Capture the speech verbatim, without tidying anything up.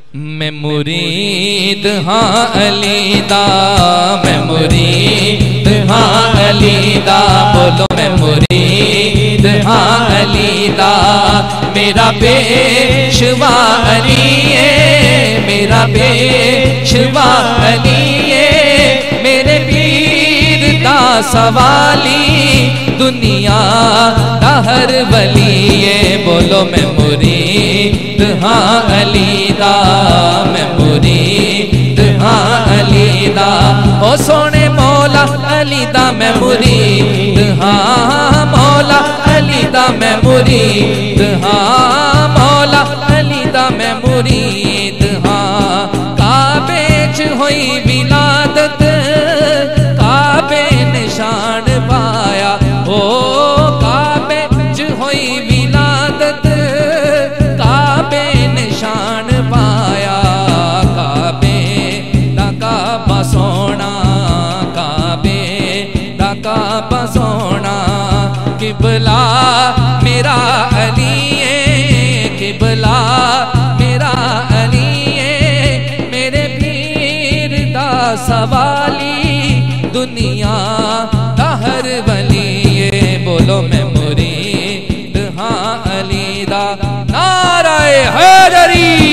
मैं मुरीद हाँ अली दा, मैं मुरीद हाँ अली दा, बोलो मैं मुरीद हाँ अली दा। मेरा पेशवा अली है, मेरा पेशवा अली है, मेरे पीर दा सवाली दुनिया दा हर वली है। बोलो मैं मुरीद हाँ अली दा, मैं मुरीद हाँ अली दा। ओ सोने मौला अली दा मैं मुरीद हाँ, मौला अली दा मैं मुरीद हाँ, मौला अली दा मैं मुरीद हाँ। काबे च होई विलादत, काबे निशान पाया, ओ काबे च होई विलादत, काबे निशान पाया। काबे दा काबा सोना, काबे दा काबा सोना, किबला मेरा अली है, किबला मेरा अली है, मेरे पीर दा सवाली दुनिया दा हर वली है। बोलो मैं मुरीद हाँ अली दा। नाराए हैदरी।